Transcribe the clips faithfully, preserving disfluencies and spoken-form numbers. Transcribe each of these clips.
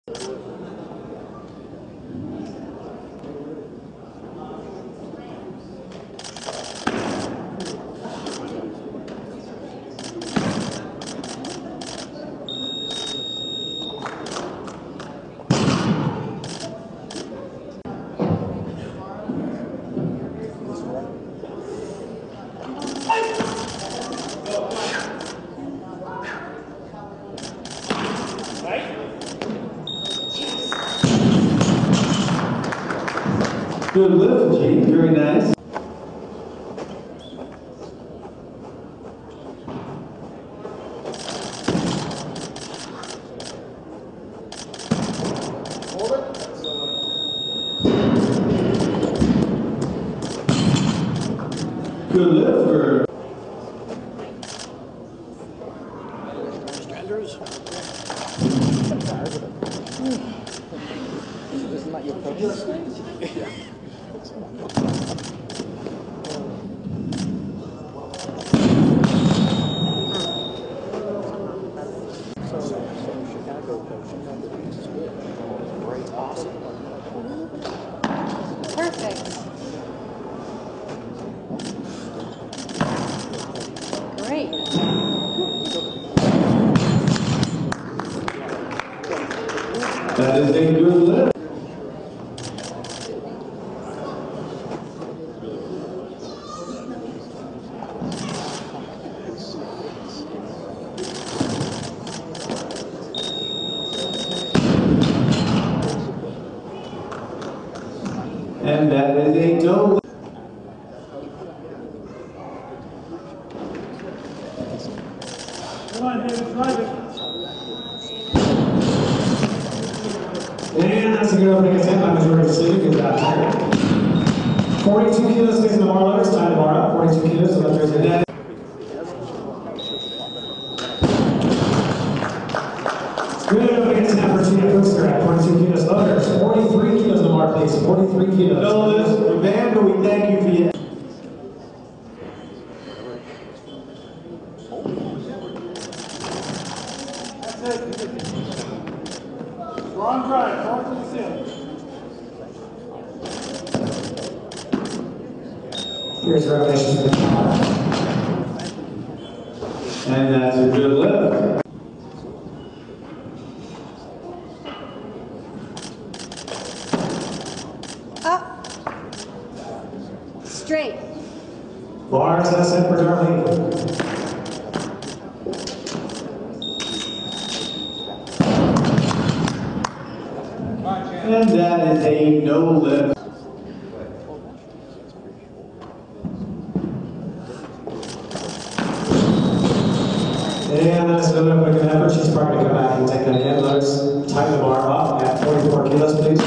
Good lift, G. Very nice. Hold it. Good lift for Stranders. Isn't that your focus? Yeah. So, so Chicago coaching, great, awesome. Perfect. Great. that is a good lift. And that is a no. Come on, David, drive it. And that's a good opening attempt. I'm majority decision because I'm tired. forty-two kilos stays in the bar load. It's time to bar up. forty-two kilos, so that's the net. Good opening attempt for Tina Booster at forty-two kilos loaders. forty-three kilos in the bar, please. forty-three kilos. No, Liz, Van, but we thank you for your. That's it. Strong drive, forward to the ceiling. Here's repetition for the top. And that's a good lift. Up. Straight. Bars, that's it for Darlene. And that is a no lift. And that's another quick effort. She's probably going to come back and take that again. Let's tighten the bar up at forty-four kilos, please.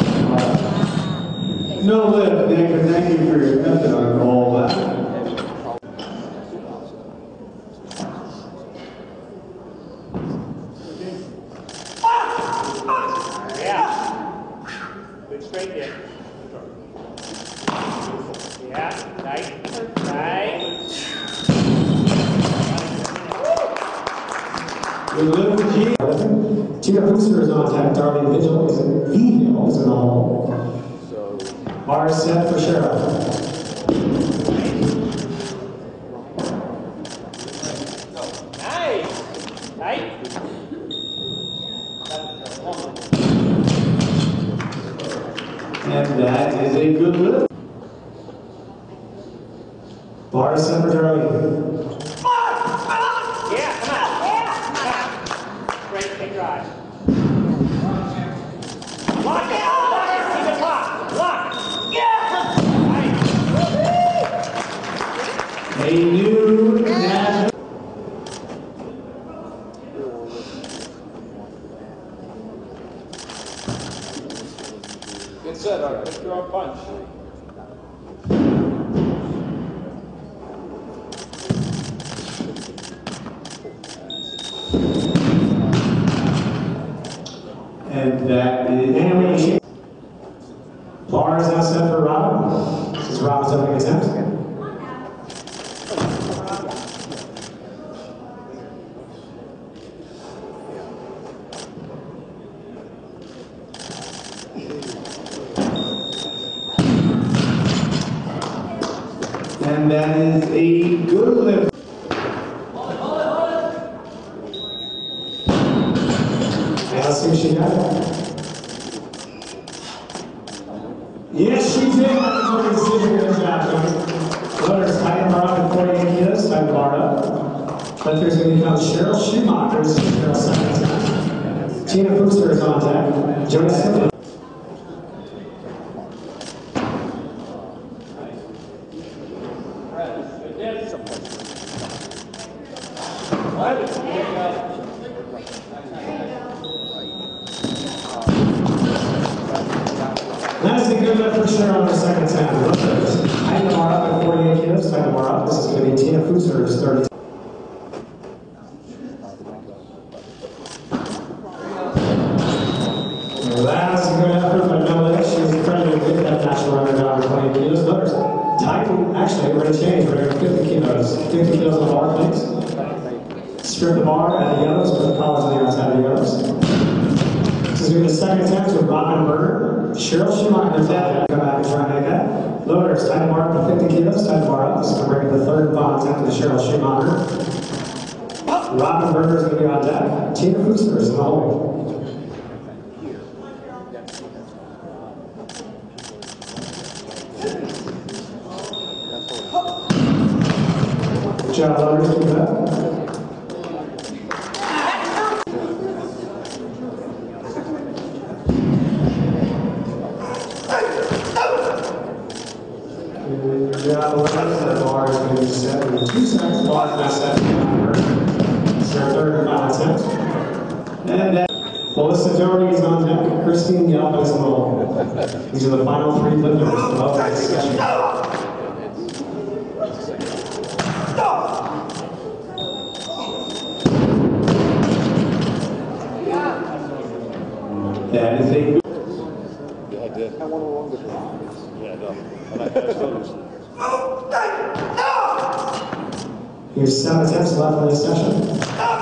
No lift, Nick, but thank you for your effort on all that. Good straight there. Yeah, tight, tight. Good lift for G. Tina Booster is on tap. Darlene Vigil is in V-Hill is in the hole. Bar set for Cheryl. Nice. Tight. And that is a good lift. Bar set for Darlene. Yeah, come on. Yeah. Great, big drive. Lock it. Lock it. Keep it locked. Lock. Yeah. Nice. A new national. Good set, all right. Let's throw a punch. And that is animation. Bars now set for Rob. This is Rob's opening attempt. And that is a good lift. And let's see what she got. Yes, she did have to make a decision. Good job, Tony. Loaders tighten the bar up at forty-eight kilos, tighten the bar up. Lifters going to become Cheryl Schumacher. Cheryl second time. Tina Booster is on deck. Jody Smith. That's a good lift for Cheryl on her second time. Lifters tighten the bar up at forty-eight kilos, tighten the bar up. This is going to be Tina Booster's thirty. That's a good effort by Melody. She was credited with that national record on her twenty kilos. Lifters tighten. Actually, we're going to change. We're going to go fifty kilos. fifty kilos on the bar, please. Strip the bar at the yellows, put the collars on the outside of the yellows. This is going to be the second attempt with Robin Berger. Cheryl Schumacher is that. Come back and try and make that. Loaders, tighten the bar up to fifty kilos, tighten the bar up. This is going to bring the third and final attempt to Cheryl Schumacher. Robin Berger is going to be on deck. Tina Booster is in the hole. Good job, loaders. Keep it up. Yeah, the left the bar is going to be seventy-two seconds. Bar is now seventy-nine. It's our third and final attempt. And then, Melissa Doherty is on deck. Christine Yelp is in the hole. These are the final three lifters of this session. That is a good. Yeah, I did. I want to along the Yeah, no. And I noticed. Here's seven attempts left in this session.